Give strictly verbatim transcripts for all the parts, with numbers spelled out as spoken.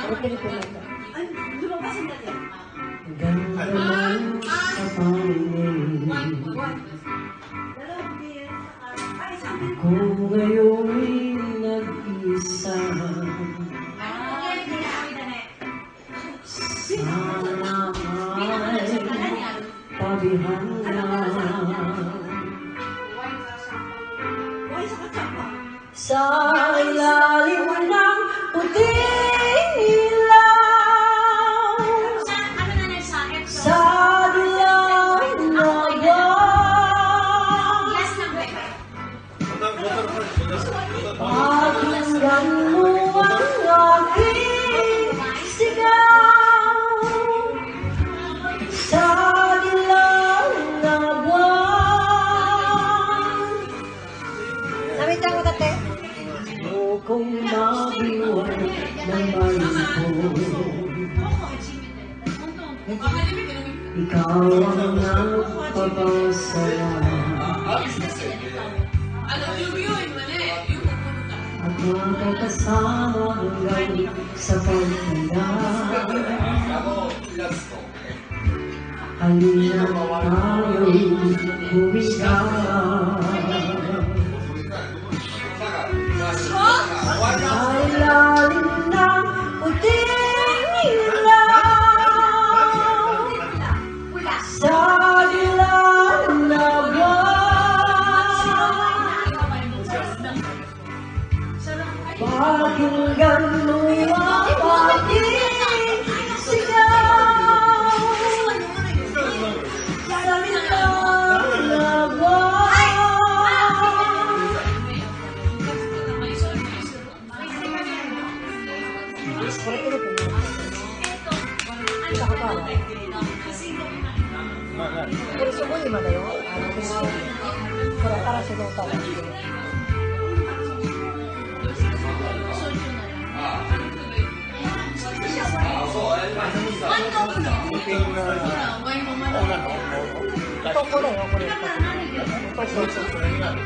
Ay, lumabas ang dati. Ganda lang sa pangingin. Kung ngayon'y nag-isa, sana ay tabihan na. Sa ilalim ng puting ilaw, sa dilaw na buwan, pakinggan mo ang aking sigaw. Sa dilaw na buwan, Sabi tayo tate. kung mabiwan ng malipon, ikaw ang nagpapasaya at makakasama hanggang sa pagtanda. Halina tayo'y bumigaw sa ilalim ng puting ilaw, sa dilaw na buwan, pakinggan mo ang aking sigaw. Sa dilaw na buwan, Pero subo lima na yun. Pero para sa lota lang. Ito ko lang ako rin. Ito ko lang.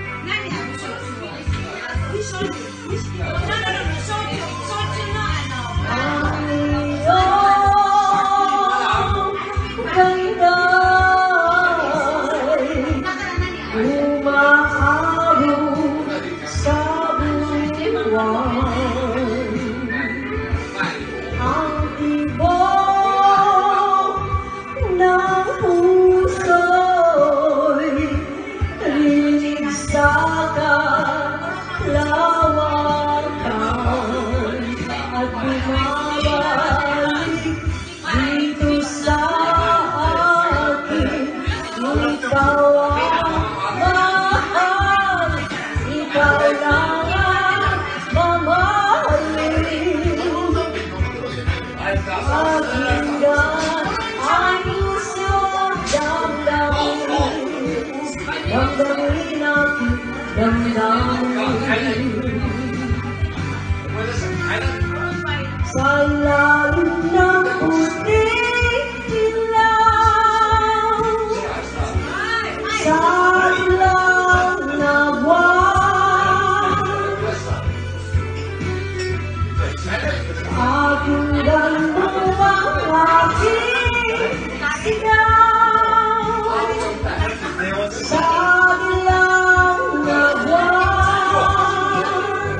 Sa ilalim ng puting ilaw, sa dilaw na buwan, pakinggan mo ang aking sigaw. Sa dilaw na buwan,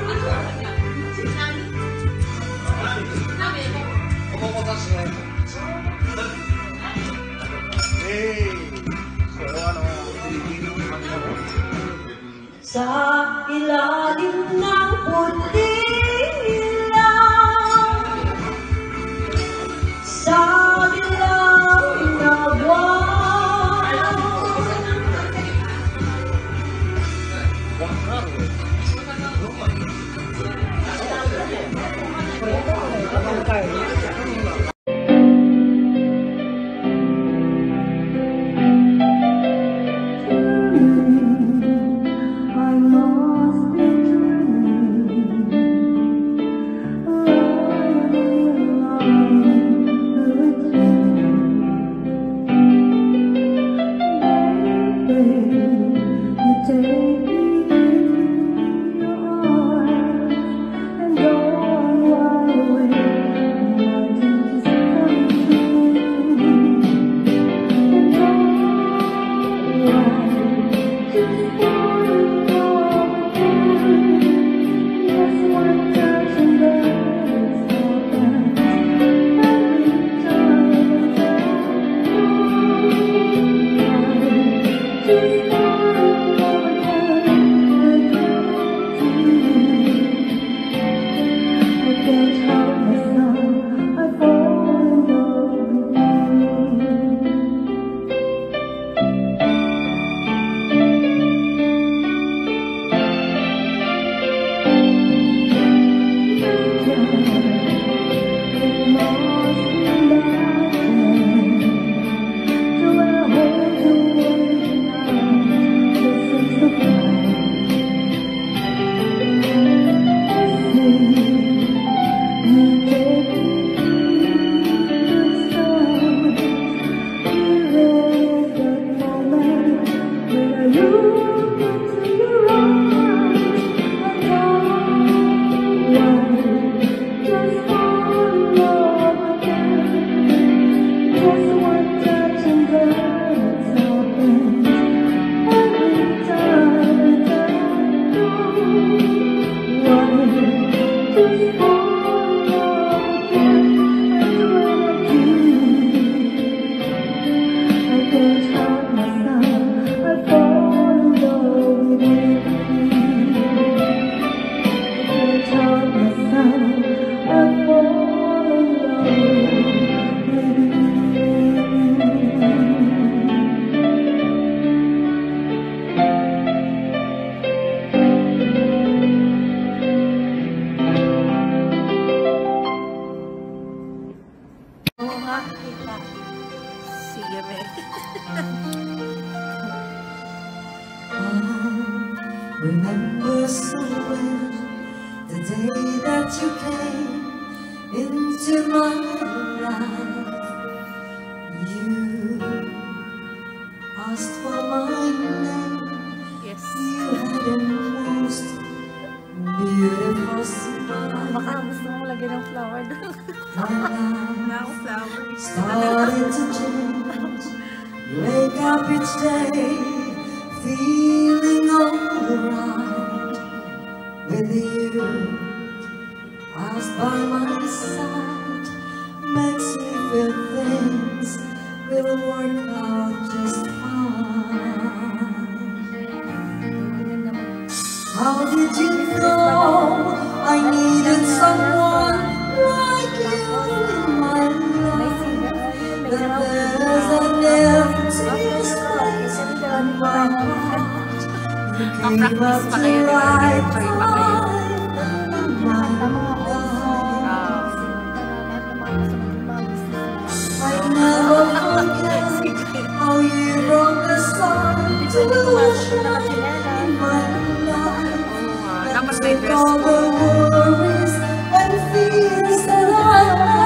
sa ilalim ng puting ilaw, sa dilaw na buwan, kami. Remember so well the day that you came into my life. You asked for my name. Yes. You had the most beautiful smile. Baka gusto mong lagyan ng flower doon. My life Now flowers. started to change. Wake up each day feeling alright with you. Passed by my side makes me feel things will work out just fine. How did you know I needed someone like you in my life? That there's an empty space in my heart. You came up to the right time in my life. I never forget how you brought the sun to shine in my life. Dapat may Took dress all po. the worries and fears that I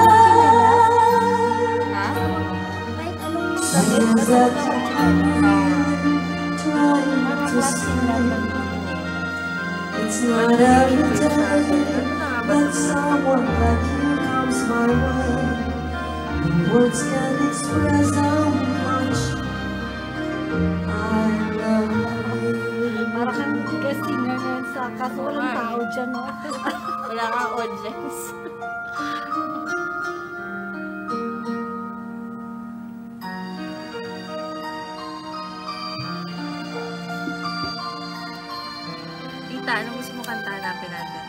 had. Things that I'm trying to say. It's not every day that someone like you comes my way. And words can't express how much I love you. Para kang guest singer ngayon sa kaso walang tao dyan, no? Wala kang audience. Tita, anong gusto mo kanta natin natin?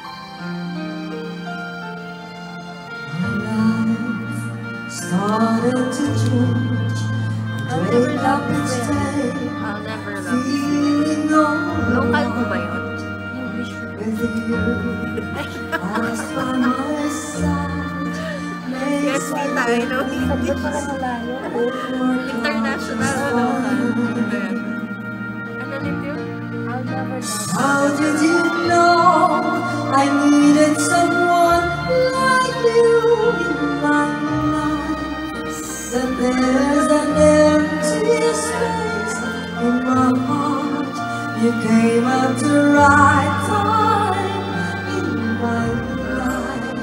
My life started to change. I wake up each day I'll never love you. feeling Local alright mo ba yun? English. with you. Passed by my side Yes, makes me tita, I know. Sagot pa lang malayo. International o local? Ito yan. Ano ulit yun? I'll never know. How did you know I needed someone like you in my life? That there's an empty space in my heart. You came at the right time in my life.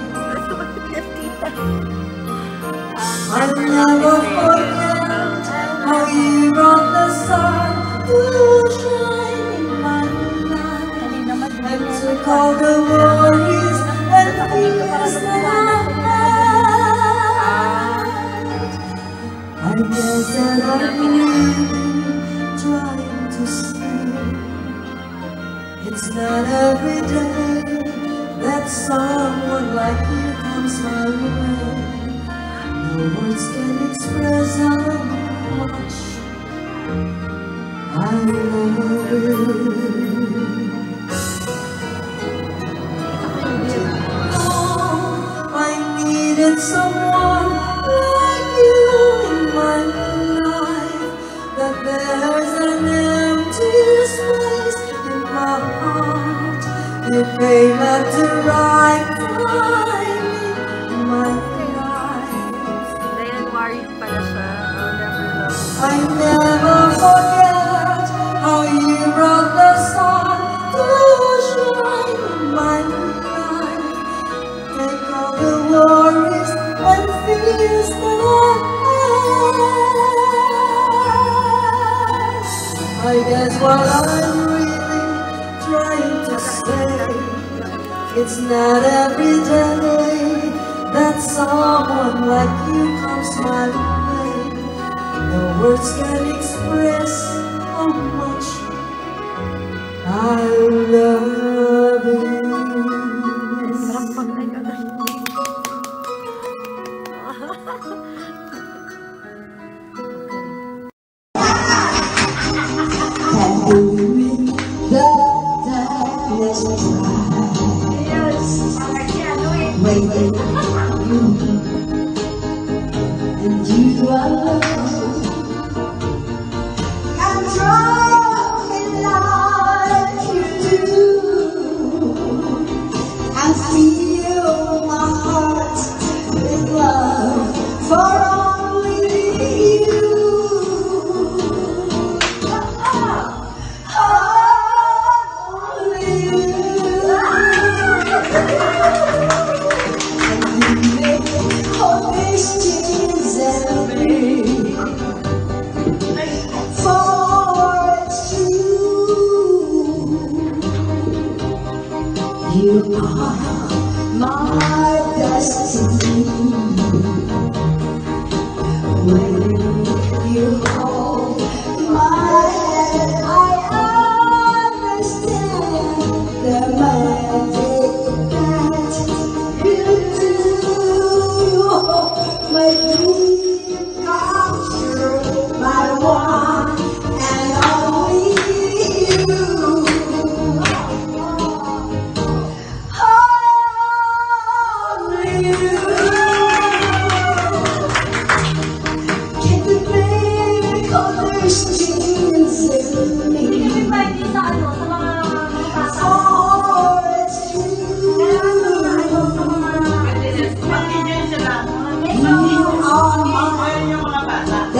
I'll never forget how you brought the sun to shine in my life. Kanina And mag-ganyan. took all the worries and fears that I had. I guess that I'm really trying to say it's not every day that someone like you comes my way. No words can express how much I love you. I needed someone like you in my life. That there's an empty space in my heart. You came at the right time in my life. Dahil worried pala siya. I'll never love you. I never forget how you brought the sun to shine in my life. Take all the worries and fears that I had. I guess what I'm really trying to say, it's not every day that someone like you comes my way. No words can express how much I love you. And you I love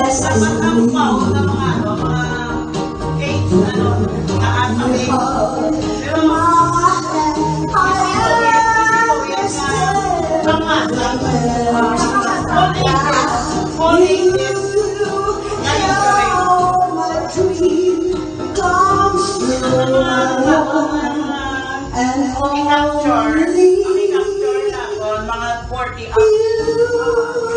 Dapat ang pao na mga ano, mga cakes, ano, na asa pero And capture, only capture na mga forty up.